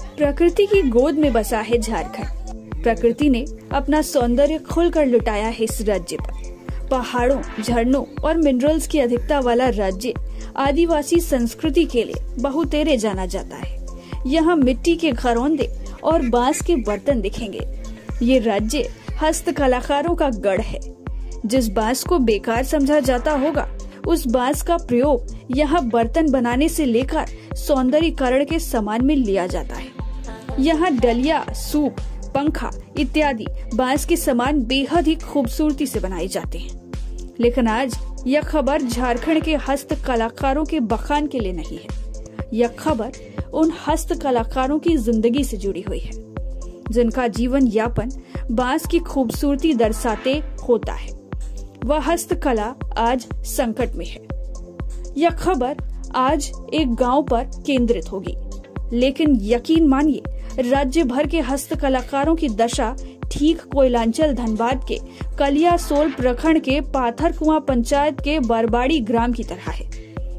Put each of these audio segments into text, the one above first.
प्रकृति की गोद में बसा है झारखंड। प्रकृति ने अपना सौंदर्य खुलकर लुटाया है इस राज्य पर। पहाड़ों, झरनों और मिनरल्स की अधिकता वाला राज्य आदिवासी संस्कृति के लिए बहुतेरे जाना जाता है। यहाँ मिट्टी के घरौंदे और बांस के बर्तन दिखेंगे। ये राज्य हस्त कलाकारों का गढ़ है। जिस बांस को बेकार समझा जाता होगा, उस बांस का प्रयोग यहाँ बर्तन बनाने से लेकर सौंदर्यीकरण के सामान में लिया जाता है। यहाँ डलिया, सूप, पंखा इत्यादि बांस के सामान बेहद ही खूबसूरती से बनाए जाते हैं। लेकिन आज यह खबर झारखंड के हस्त कलाकारों के बखान के लिए नहीं है। यह खबर उन हस्त कलाकारों की जिंदगी से जुड़ी हुई है, जिनका जीवन यापन बांस की खूबसूरती दर्शाते होता है। वह हस्तकला आज संकट में है। यह खबर आज एक गांव पर केंद्रित होगी, लेकिन यकीन मानिए, राज्य भर के हस्तकलाकारों की दशा ठीक कोयलांचल धनबाद के कलियासोल प्रखंड के पाथरकुआं पंचायत के बरबाड़ी ग्राम की तरह है।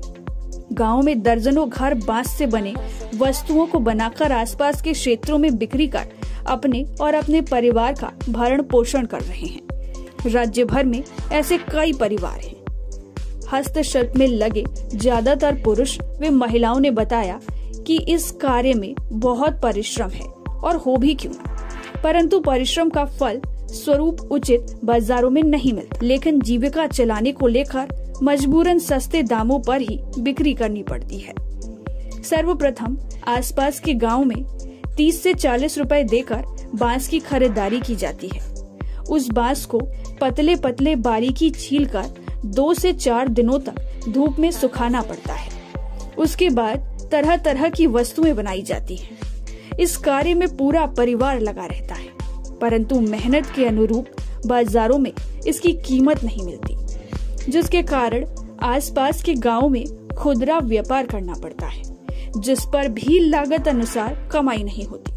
गांव में दर्जनों घर बांस से बने वस्तुओं को बनाकर आसपास के क्षेत्रों में बिक्री कर अपने और अपने परिवार का भरण पोषण कर रहे हैं। राज्य भर में ऐसे कई परिवार हैं। हस्तशिल्प में लगे ज्यादातर पुरुष व महिलाओं ने बताया कि इस कार्य में बहुत परिश्रम है और हो भी क्यों न, परंतु परिश्रम का फल स्वरूप उचित बाजारों में नहीं मिलता। लेकिन जीविका चलाने को लेकर मजबूरन सस्ते दामों पर ही बिक्री करनी पड़ती है। सर्वप्रथम आसपास के गांव में 30 से 40 रुपए देकर बांस की खरीदारी की जाती है। उस बांस को पतले पतले बारीकी छीलकर 2 से 4 दिनों तक धूप में सुखाना पड़ता है। उसके बाद तरह तरह की वस्तुएं बनाई जाती हैं। इस कार्य में पूरा परिवार लगा रहता है, परंतु मेहनत के अनुरूप बाजारों में इसकी कीमत नहीं मिलती, जिसके कारण आसपास के गांव में खुदरा व्यापार करना पड़ता है, जिस पर भी लागत अनुसार कमाई नहीं होती।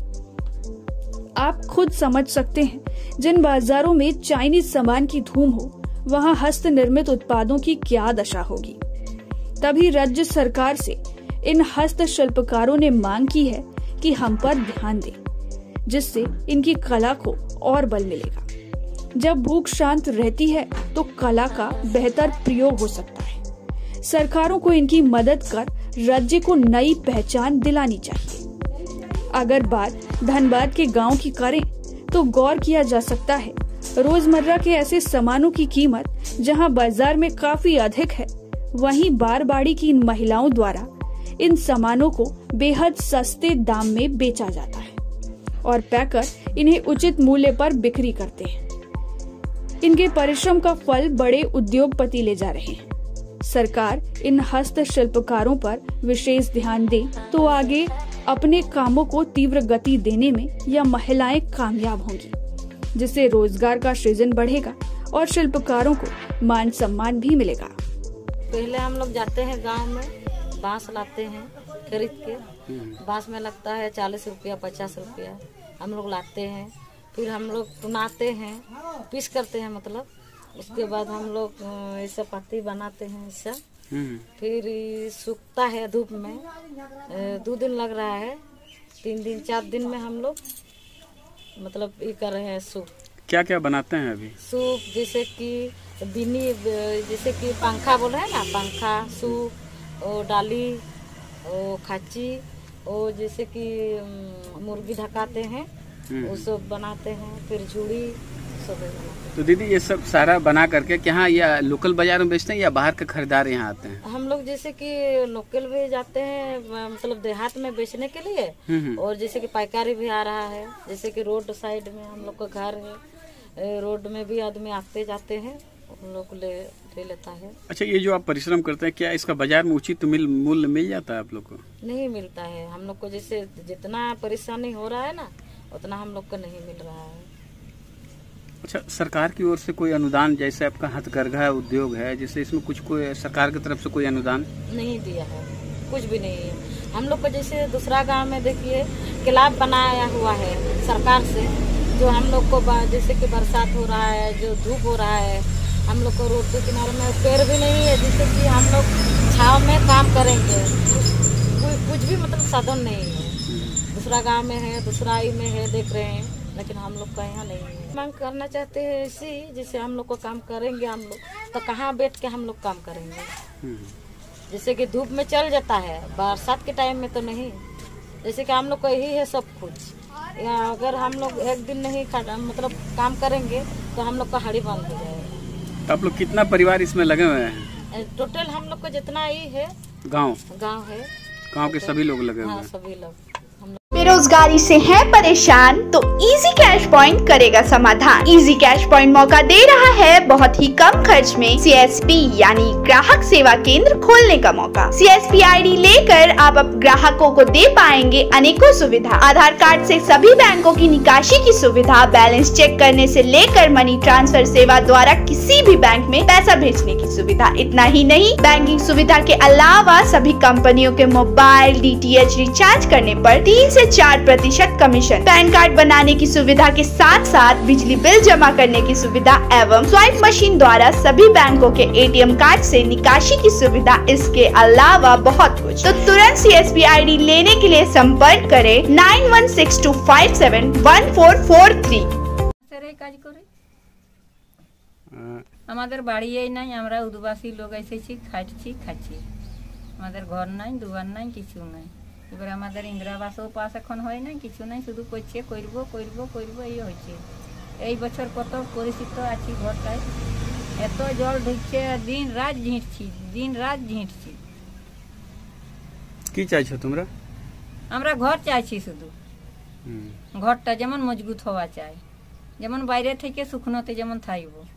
आप खुद समझ सकते हैं, जिन बाजारों में चाइनीज सामान की धूम हो, वहां हस्त निर्मित उत्पादों की क्या दशा होगी। तभी राज्य सरकार से इन हस्तशिल्पकारों ने मांग की है कि हम पर ध्यान दें, जिससे इनकी कला को और बल मिलेगा। जब भूख शांत रहती है तो कला का बेहतर प्रयोग हो सकता है। सरकारों को इनकी मदद कर राज्य को नई पहचान दिलानी चाहिए। अगर बात धनबाद के गांव की करें तो गौर किया जा सकता है, रोजमर्रा के ऐसे सामानों की कीमत जहां बाजार में काफी अधिक है, वहीं बारबाड़ी की इन महिलाओं द्वारा इन सामानों को बेहद सस्ते दाम में बेचा जाता है और पैकर इन्हें उचित मूल्य पर बिक्री करते हैं। इनके परिश्रम का फल बड़े उद्योगपति ले जा रहे हैं। सरकार इन हस्तशिल्पकारों पर विशेष ध्यान दे तो आगे अपने कामों को तीव्र गति देने में यह महिलाएं कामयाब होंगी, जिससे रोजगार का सृजन बढ़ेगा और शिल्पकारों को मान सम्मान भी मिलेगा। पहले हम लोग जाते हैं गांव में, बांस लाते हैं खरीद के। बांस में लगता है 40 रुपया 50 रुपया। हम लोग लाते हैं, फिर हम लोग टुनाते हैं, पीस करते हैं, मतलब उसके बाद हम लोग ऐसा पत्ती बनाते हैं ऐसा। फिर सूखता है धूप में, 2 दिन लग रहा है, 3 दिन 4 दिन में हम लोग मतलब ये कर रहे हैं सूप। क्या क्या बनाते हैं अभी? सूप जैसे कि बिनी, जैसे कि पंखा बोल रहे हैं ना, पंखा, सूप और डाली और खाची और जैसे कि मुर्गी ढकाते हैं, वो सब बनाते हैं। फिर झूड़ी सब बनाते हैं। तो दीदी ये सब सारा बना करके यहाँ या लोकल बाजार में बेचते हैं या बाहर के खरीदार यहाँ आते हैं? हम लोग जैसे कि लोकल भी जाते हैं, मतलब देहात में बेचने के लिए, और जैसे कि पाइकारी भी आ रहा है। जैसे कि रोड साइड में हम लोग का घर है, रोड में भी आदमी आते जाते हैं, हम लोग ले लेता है। अच्छा, ये जो आप परिश्रम करते हैं, क्या इसका बाजार में उचित मूल्य मिल जाता है आप लोग को? नहीं मिलता है हम लोग को। जैसे जितना परेशानी हो रहा है ना, उतना हम लोग को नहीं मिल रहा है। अच्छा, सरकार की ओर से कोई अनुदान, जैसे आपका हथकरघा उद्योग है, जैसे इसमें कुछ कोई सरकार की तरफ से कोई अनुदान नहीं दिया है? कुछ भी नहीं है हम लोग को। जैसे दूसरा गांव में देखिए क्लब बनाया हुआ है सरकार से, जो हम लोग को जैसे कि बरसात हो रहा है, जो धूप हो रहा है, हम लोग को रोड के किनारे में पेड़ भी नहीं है जिससे कि हम लोग छाव में काम करेंगे। कुछ भी मतलब साधन नहीं है। दूसरा गांव में है, दूसरा आई में है, देख रहे हैं, लेकिन हम लोग का यहाँ नहीं है। मांग करना चाहते हैं ऐसी, जैसे हम लोग को काम करेंगे हम लोग, तो कहाँ बैठ के हम लोग काम करेंगे। जैसे कि धूप में चल जाता है, बरसात के टाइम में तो नहीं। जैसे कि हम लोग को यही है सब कुछ, अगर हम लोग एक दिन नहीं मतलब काम करेंगे तो हम लोग का हाड़ी बंद हो जाएगा। तो आप लोग कितना परिवार इसमें लगे हुए हैं? टोटल हम लोग को जितना ही है, गांव है, गांव के सभी लोग लगे हुए हैं। सभी लोग। बेरोजगारी से हैं परेशान तो इजी कैश पॉइंट करेगा समाधान। इजी कैश पॉइंट मौका दे रहा है बहुत ही कम खर्च में CSP यानी ग्राहक सेवा केंद्र खोलने का मौका। CSP ID लेकर आप ग्राहकों को दे पाएंगे अनेकों सुविधा। आधार कार्ड से सभी बैंकों की निकासी की सुविधा, बैलेंस चेक करने से लेकर मनी ट्रांसफर सेवा द्वारा किसी भी बैंक में पैसा भेजने की सुविधा। इतना ही नहीं, बैंकिंग सुविधा के अलावा सभी कंपनियों के मोबाइल DTH रिचार्ज करने पर 3 से 4% कमीशन, पैन कार्ड बनाने की सुविधा के साथ साथ बिजली बिल जमा करने की सुविधा एवं स्वाइप मशीन द्वारा सभी बैंकों के ATM कार्ड से निकासी की सुविधा। इसके अलावा बहुत कुछ। तो तुरंत CSP ID लेने के लिए संपर्क करें 9162571443। আমাদের বাড়িই নাই, আমরা উদ্বাসী লোক এসেছি, খাচ্ছি। আমাদের ঘর নাই, দুয়ার নাই, কিছু নাই। এবার আমাদের ইন্দিরা আবাসও পাস এখন হয় না, কিছু নাই, শুধু করছে করব এই হচ্ছে। এই বছর কত পরিচিত আছি ঘরটায়, এত জল ঢুকছে, দিন রাত ঝিঁটছি। কি চাইছো তোমরা? আমরা ঘর চাইছি, শুধু ঘরটা যেমন মজবুত হওয়া চাই, যেমন বাইরে থেকে শুকনোতে যেমন থাকবো।